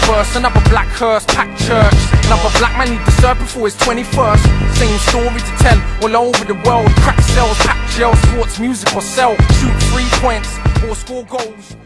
21st, another black hearse, packed church. Another black man he deserved before his 21st. Same story to tell all over the world. Crack cells, packed jail, sports, music or sell. Shoot 3 points or score goals.